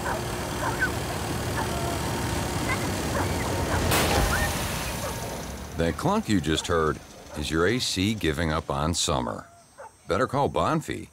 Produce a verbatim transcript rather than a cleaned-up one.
That clunk you just heard is your A C giving up on summer. Better call Bonfe.